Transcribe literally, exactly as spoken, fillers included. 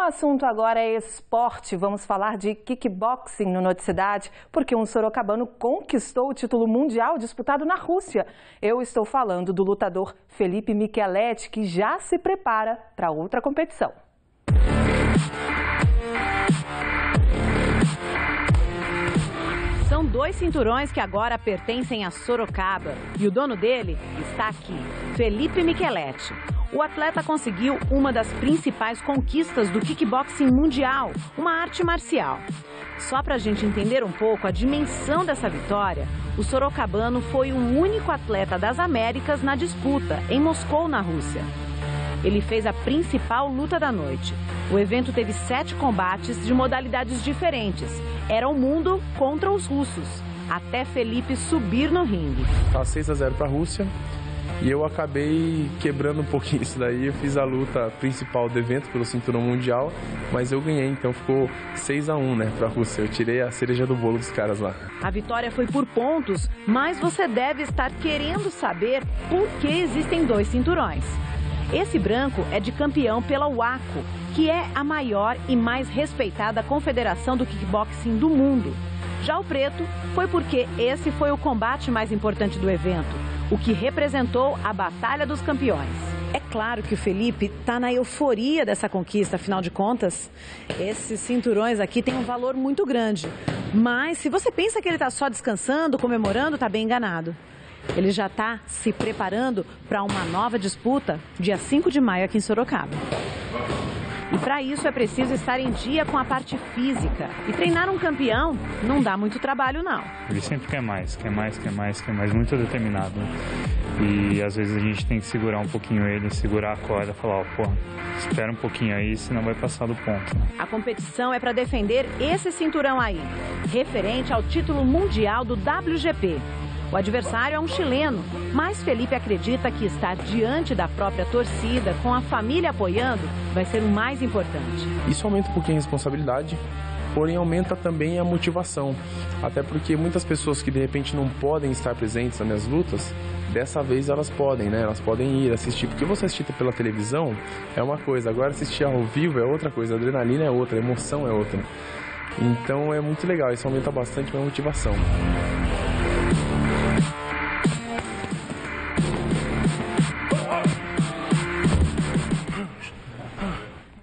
assunto agora é esporte. Vamos falar de kickboxing no Noticidade, porque um sorocabano conquistou o título mundial disputado na Rússia. Eu estou falando do lutador Felipe Micheletti, que já se prepara para outra competição. São dois cinturões que agora pertencem a Sorocaba. E o dono dele está aqui, Felipe Micheletti. O atleta conseguiu uma das principais conquistas do kickboxing mundial, uma arte marcial. Só para a gente entender um pouco a dimensão dessa vitória, o sorocabano foi o único atleta das Américas na disputa, em Moscou, na Rússia. Ele fez a principal luta da noite. O evento teve sete combates de modalidades diferentes. Era o mundo contra os russos, até Felipe subir no ringue. Tá seis a zero para a Rússia e eu acabei quebrando um pouquinho isso daí. Eu fiz a luta principal do evento pelo cinturão mundial, mas eu ganhei, então ficou seis a um, né, para a Rússia. Eu tirei a cereja do bolo dos caras lá. A vitória foi por pontos, mas você deve estar querendo saber por que existem dois cinturões. Esse branco é de campeão pela U A C O, que é a maior e mais respeitada confederação do kickboxing do mundo. Já o preto foi porque esse foi o combate mais importante do evento, o que representou a Batalha dos Campeões. É claro que o Felipe está na euforia dessa conquista, afinal de contas, esses cinturões aqui têm um valor muito grande. Mas se você pensa que ele está só descansando, comemorando, está bem enganado. Ele já está se preparando para uma nova disputa, dia cinco de maio, aqui em Sorocaba. E para isso é preciso estar em dia com a parte física. E treinar um campeão não dá muito trabalho, não. Ele sempre quer mais, quer mais, quer mais, quer mais, muito determinado. E às vezes a gente tem que segurar um pouquinho ele, segurar a corda, falar, ó, pô, espera um pouquinho aí, senão vai passar do ponto. Né? A competição é para defender esse cinturão aí, referente ao título mundial do W G P. O adversário é um chileno, mas Felipe acredita que estar diante da própria torcida, com a família apoiando, vai ser o mais importante. Isso aumenta um pouquinho a responsabilidade, porém aumenta também a motivação. Até porque muitas pessoas que de repente não podem estar presentes nas minhas lutas, dessa vez elas podem, né? Elas podem ir assistir, porque você assistir pela televisão é uma coisa, agora assistir ao vivo é outra coisa, a adrenalina é outra, a emoção é outra. Então é muito legal, isso aumenta bastante a minha motivação.